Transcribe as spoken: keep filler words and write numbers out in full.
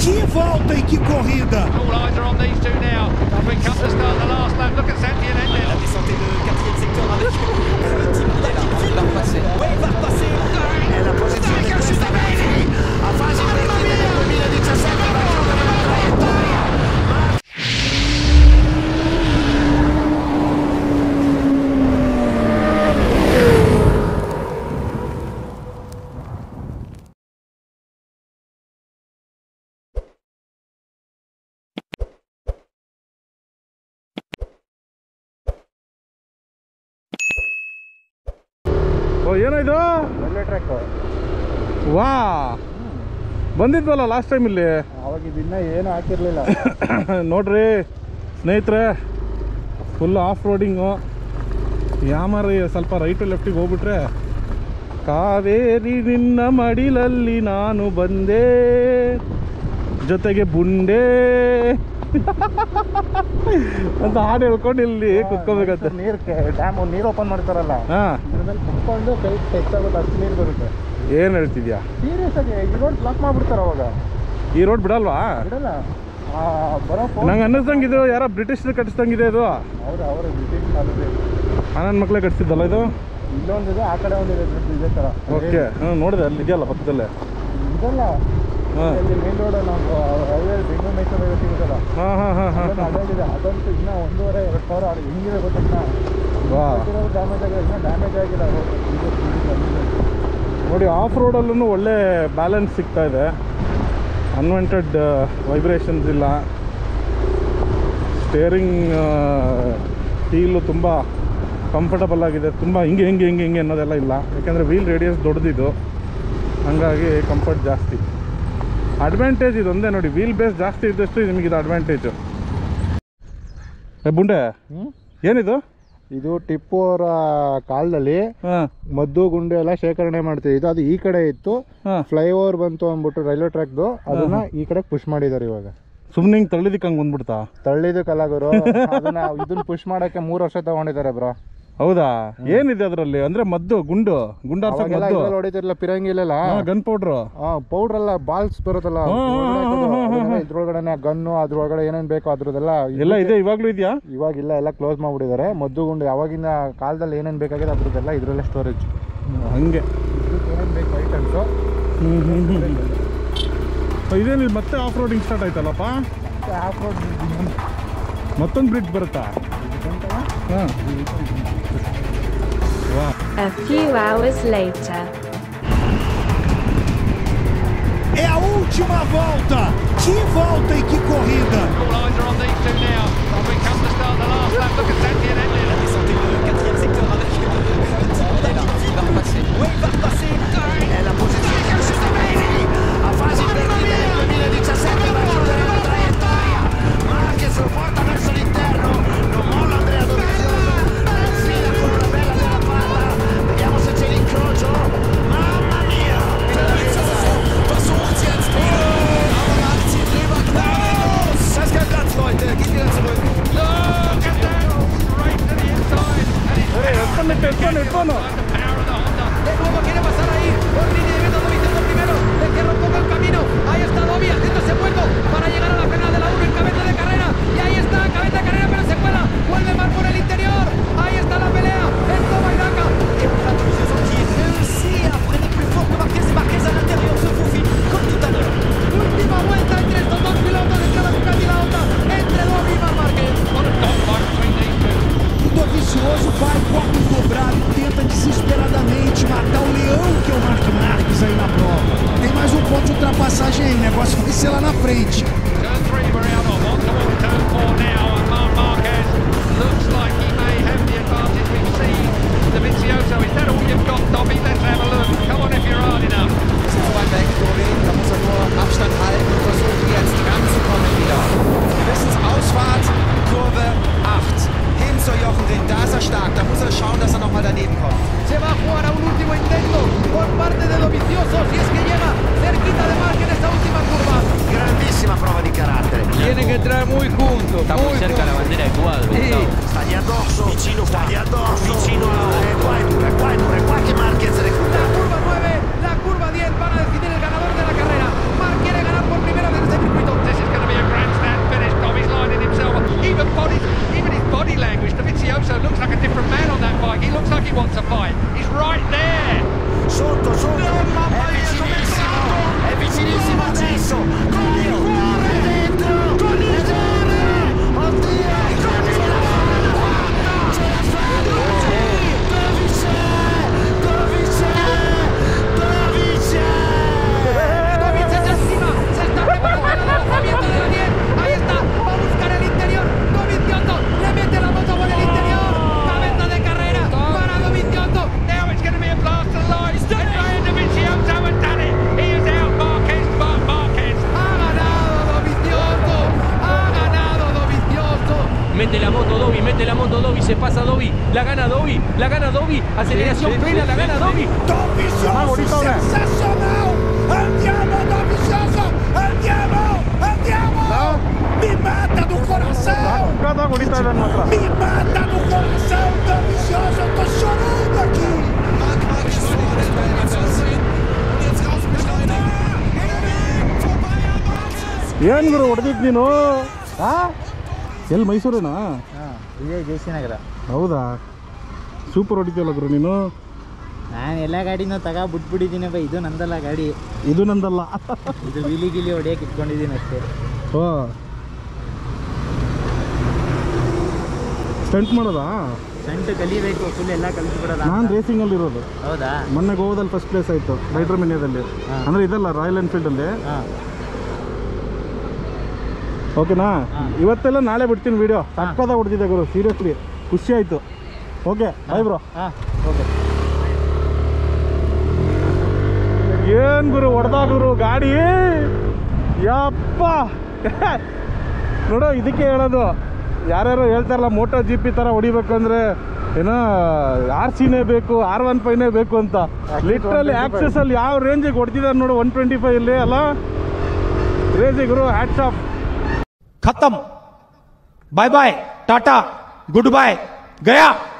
Que volta e que corrida! All eyes are on these two now. As we come to start the last lap, look at Santi and Endel. La descente de quatrième secteur avec le team il est là, il va repasser. Oui, il va repasser. E la posizione di questa Bentley a fase previa del duemiladiciassette va a chiudere la traiettoria. ಏನಾಯ್ತು ವಾ ಬಂದಿದ್ವಲ್ಲ last time ಇಲ್ಲಿ ಅವಾಗ ಇದನ್ನ ಏನು ಹಾಕಿರ್ಲಿಲ್ಲ ನೋಡ್ರಿ ಸ್ನೇಹಿತರೆ full of roading ಯಾಮಾರಿ ಸ್ವಲ್ಪ right ಲೆಫ್ಟಿಗೆ ಹೋಗ್ಬಿಟ್ರೆ ಕಾವೇರಿ ನಿನ್ನ ಮಡಿಲಲ್ಲಿ ನಾನು ಬಂದೆ ಜೊತೆಗೆ ಬುಂಡೆ ಅಂತ ಹಾಡು ಹೇಳ್ಕೊಂಡು ಇಲ್ಲಿ ಕುತ್ಕೋಬೇಕಂತ. ನೀರು ಡ್ಯಾಮ್ ನೀರು ಓಪನ್ ಮಾಡ್ತಾರಲ್ಲ ಹಾಂ ಇದ್ರ ಮೇಲೆ ಕುತ್ಕೊಂಡು ಸ್ವಲ್ಪ ಹೆಚ್ಚಾಗುತ್ತೆ ಅಷ್ಟು ನೀರು ಬರುತ್ತೆ. ಏನು ಹೇಳ್ತಿದ್ಯಾ? ಸೀರಿಯಸ್ ಆಗಿ ಈ ರೋಡ್ ಬ್ಲಾಕ್ ಮಾಡ್ಬಿಡ್ತಾರೆ ಅವಾಗ. ಈ ರೋಡ್ ಬಿಡಲ್ವಾ? ಬಿಡಲ್ಲ ಬರೋ ನಂಗೆ ಅನ್ನಿಸ್ದಂಗೆ ಇದು ಯಾರೋ ಬ್ರಿಟಿಷರು ಕಟ್ಟಿಸ್ದಂಗಿದೆ ಇದು. ಹೌದು ಅವರು ಬ್ರಿಟಿಷ್ ಕಾಲದಲ್ಲಿ ನನ್ನ ಮಕ್ಕಳೇ ಕಟ್ಸಿದ್ದಲ್ಲ ಇದು. ಇಲ್ಲೊಂದಿದೆ ಆ ಕಡೆ ಒಂದಿದೆ ಇದೇ ಥರ. ಓಕೆ ಹಾಂ ನೋಡಿದೆ ಅಲ್ಲಿ ಇದೆಯಲ್ಲ ಪಕ್ಕದಲ್ಲೇ. ಇದಲ್ಲ ಇಲ್ಲಿ ಮೇನ್ ರೋಡ್ ನಾವು ಹೈವೇ ಬೆಂಗಳೂರು ಮೈಸೂರು ಹೈವೇ ಸಿಗುತ್ತಲ್ಲ ಹಾಂ ಹಾಂ ಹಾಂ ಹಾಂ ಅದಾಗಿದೆ. ಅದಂತೂ ಇನ್ನೂ ಒಂದೂವರೆ ಎರಡು ಸಾವಿರ ಅದು ಹೆಂಗಿದೆ ಗೊತ್ತಿಲ್ಲ. ವಾ ಡ್ಯಾಮೇಜ್ ಆಗಿಲ್ಲ, ಇನ್ನೂ ಡ್ಯಾಮೇಜ್ ಆಗಿಲ್ಲ. ನೋಡಿ ಆಫ್ ರೋಡಲ್ಲೂ ಒಳ್ಳೆ ಬ್ಯಾಲೆನ್ಸ್ ಸಿಗ್ತಾ ಇದೆ. ಅನ್ವಾಂಟೆಡ್ ವೈಬ್ರೇಷನ್ಸ್ ಇಲ್ಲ. ಸ್ಟೇರಿಂಗ್ ಫೀಲು ತುಂಬ ಕಂಫರ್ಟಬಲ್ ಆಗಿದೆ. ತುಂಬ ಹಿಂಗೆ ಹಿಂಗೆ ಹಿಂಗೆ ಹಿಂಗೆ ಅನ್ನೋದೆಲ್ಲ ಇಲ್ಲ, ಯಾಕೆಂದರೆ ವೀಲ್ ರೇಡಿಯಸ್ ದೊಡ್ಡದಿದ್ದು, ಹಾಗಾಗಿ ಕಂಫರ್ಟ್ ಜಾಸ್ತಿ. ಅಡ್ವಾಂಟೇಜ್ ಇದೊಂದೇ ನೋಡಿ, ವೀಲ್ ಬೇಸ್ ಜಾಸ್ತಿ ಇದ್ದಷ್ಟು ನಿಮಗಿದು ಅಡ್ವಾಂಟೇಜು. ಬುಂಡೆ ಏನಿದು? ಇದು ಟಿಪ್ಪು ಅವರ ಕಾಲದಲ್ಲಿ ಮದ್ದು ಗುಂಡು ಎಲ್ಲ ಶೇಖರಣೆ ಮಾಡ್ತೀವಿ. ಇದು ಅದು ಈ ಕಡೆ ಇತ್ತು, ಫ್ಲೈಓವರ್ ಬಂತು ಅಂದ್ಬಿಟ್ಟು ರೈಲ್ವೆ ಟ್ರ್ಯಾಕ್ದು, ಅದನ್ನ ಈ ಕಡೆ ಪುಷ್ ಮಾಡಿದ್ದಾರೆ. ಇವಾಗ ಸುಮ್ಮನೆ ಹಿಂಗೆ ತಳ್ಳಿದಕ್ಕೆ ಹಂಗೆ ಬಂದ್ಬಿಡ್ತಾ? ತಳ್ಳಿದಕ್ಕಲ್ಲ ಗುರು, ಅದನ್ನ ಇದನ್ನ ಪುಷ್ ಮಾಡಕ್ಕೆ ಮೂರು ವರ್ಷ ತಗೊಂಡಿದ್ದಾರೆ ಬ್ರೋ. ಹೌದಾ? ಏನಿದೆ ಅದರಲ್ಲಿ? ಅಂದ್ರೆ ಮದ್ದು ಗುಂಡು ಗುಂಡು ಹೊಡಿತಿರ್ಲಿಲ್ಲ, ಪಿರಂಗಿ ಇಲ್ಲ, ಗನ್ ಪೌಡ್ರು ಪೌಡ್ರ್ ಅಲ್ಲ, ಬಾಲ್ಸ್ ಬರುತ್ತಲ್ಲ ಇದ್ರೊಳಗಡೆ ಗನ್ನು, ಅದ್ರೊಳಗಡೆ ಏನೇನ್ ಬೇಕೋ ಅದ್ರದೆಲ್ಲ ಎಲ್ಲ ಇದೆ. ಇವಾಗ್ಲೂ ಇದೆಯಾ? ಇವಾಗಿಲ್ಲ, ಎಲ್ಲ ಕ್ಲೋಸ್ ಮಾಡ್ಬಿಟ್ಟಿದ್ದಾರೆ. ಮದ್ದು ಗುಂಡು ಯಾವಾಗಿನ ಕಾಲದಲ್ಲಿ ಏನೇನ್ ಬೇಕಾಗಿದೆ ಅದ್ರದ್ದೆಲ್ಲ ಇದ್ರಲ್ಲೇ ಸ್ಟೋರೇಜ್. ಹಂಗೆ ಏನೇನ್ ಬೇಕು ಐಟಮ್ಸು. ಇದೇನು ಮತ್ತೆ ಆಫ್ ರೋಡಿಂಗ್ ಸ್ಟಾರ್ಟ್ ಆಯ್ತಲ್ಲಪ್ಪ? ಆಫ್ ರೋಡ್ ಮತ್ತೊಂದು ಬ್ರಿಡ್ಜ್ ಬರುತ್ತಾ? ಹಾಂ. A few hours later. É a última volta! Que volta e que corrida! All eyes are on these two now. As we come to start the last lap, look at Santi and Endel. La descente de quatrième secteur avec le team il est là, il va repasser. Oui, il va repasser. E la posizione di questa Bentley a fase previa del duemiladiciassette va a chiudere la traiettoria. Marquez lo porta verso l'interno, non molla Andrea Dovizioso, infila con una bella della palla. Vediamo se c'è l'incrocio. Mamma mia! Versucht jetzt wieder, aber man zieht drüber. Das ist kein Platz, Leute, geht wieder zurück. Look at that! Straight to the inside. And it's Hey, espone, espone, espone. the power of the Honda. De nuevo quiere pasar ahí, por línea de meta, Dovizioso primero, le cierra un poco el camino. Ahí está Dovi, haciéndose hueco para llegar a la final de la uno en cabeza de carrera. Y ahí está, cabeza de carrera, pero se cuela. Vuelve Mar por el interior. Ahí está la pelea. En toma y daca. Et voilà Dovizioso qui réussit à freiner plus fort que Marquez. Et Marquez à l'intérieur se faufile comme tout à l'heure. Última vuelta entre estos dos pilotos, entre la Ducati y la Honda, entre Dovi y Mar Marquez. What a dogfight between these two. O Dovizioso vai, corta um dobrado e tenta desesperadamente matar o leão que é o Mark Marquez aí na prova. Tem mais um ponto de ultrapassagem aí, o negócio vai ser lá na frente. Turn three we're out of, on towards turn four now, and Marc Marquez looks like he may have the advantage. We've seen Dovizioso. Is that all you've got, Dobby? Let's have a look. Come on if you're hard enough. Ist zu weit weg, Dovi. Da muss er nur Abstand halten und versuchen jetzt ranzukommen wieder. Gewissensausfahrt, Kurve acht. Hin zur Jochenring, da ist er stark. Da muss er schauen, dass er nochmal daneben kommt. Se va a jugar a un último intento por parte de Dovizioso, si es que llega cerquita de Marquez en esta última curva. Grandissima prova di carattere. Tiene que entrar muy junto. Está muy, muy cerca la bandera de cuadro. Sí. Sta lì addosso, vicino, sta lì addosso, vicino a... E qua è dura, qua è dura, qua la gana Dobby, la gana Dobby, aceleración plena, la gana Dobby. Dovizioso, sensacional! Andiamo, Dovizioso! Andiamo, andiamo! Mi mata do coração! ಹೊಡಿತಾ ಇದ್ದಾನೆ ಮಾತ್ರ. Mi mata do coração, Dovizioso! Tô chorando aqui! ಏನ್ ಗುರು ಹೊಡೆದಿದ್ದು ನೀನು? ಎಲ್ಲಿ ಮೈಸೂರೇನಾ? ಇದೇ ಜಯಸಿನಗರ. ಹೌದಾ, super ಹೊಡಿತೀಯಲ್ಲ ಗುರು ನೀನು. ನಾನು ಎಲ್ಲ ಗಾಡಿನೂ ತಗೋ ಬಿಟ್ಬಿಟ್ಟಿದ್ದೀನಪ್ಪ. ಇದು ನಂದಲ್ಲ ಗಾಡಿ, ಇದು ನಂದಲ್ಲ. ಇದು ವಿಲಿ ಗಿಲಿ ಹೊಡಿಯಕ್ಕೆ ಇಟ್ಕೊಂಡಿದ್ದೀನಿ ಅಷ್ಟೇ. ಓ, ಸ್ಟಂಟ್ ಮಾಡೋದಾ? ಸ್ಟಂಟ್ ಕಲಿಬೇಕು, ಫುಲ್ ಎಲ್ಲ ಕಲಿಸ್ಬಿಡೋದ. ನಾನು ರೇಸಿಂಗಲ್ಲಿ ಇರೋದು. ಹೌದಾ? ಮೊನ್ನೆ ಗೋವಾದಲ್ಲಿ ಫಸ್ಟ್ ಪ್ಲೇಸ್ ಆಯಿತು ರೈಡರ್ ಮಿನಿಯಾದಲ್ಲಿ. ಅಂದರೆ ಇದಲ್ಲ, ರಾಯಲ್ ಎನ್ಫೀಲ್ಡಲ್ಲಿ. ಹಾಂ, ಓಕೆನಾ? ಇವತ್ತೆಲ್ಲ ನಾಳೆ ಬಿಡ್ತೀನಿ ವಿಡಿಯೋ. ಸಕ್ಕತ್ತಾಗಿ ಹೊಡ್ತಿದ್ದೆ ಗುರು, ಸೀರಿಯಸ್ಲಿ ಖುಷಿ ಆಯಿತು. Okay, bye bro. ಹಾಂ, ಓಕೆ. ಏನು ಗುರು ಹೊಡೆದ ಗುರು ಗಾಡಿ, ಯಪ್ಪ. ನೋಡು, ಇದಕ್ಕೆ ಹೇಳೋದು, ಯಾರ್ಯಾರು ಹೇಳ್ತಾರಲ್ಲ ಮೋಟೋ ಜಿ ಪಿ ಥರ ಹೊಡಿಬೇಕಂದ್ರೆ ಏನೋ ಆರ್ ಸಿನೇ ಬೇಕು, ಆರ್ ಒನ್ ಫೈವ್ನೇ ಬೇಕು ಅಂತ. ಲಿಟ್ರಲಿ ಆಕ್ಸೆಸಲ್ಲಿ ಯಾವ ರೇಂಜಿಗೆ ಹೊಡ್ತಿದ್ದಾರೆ ನೋಡು, ಒನ್ ಟ್ವೆಂಟಿ ಫೈವ್ ಇಲ್ಲಿ ಅಲ್ಲ ರೇಂಜಿಗೆ ಗುರು. Hats off. खत्म, bye bye, tata, good bye, गया.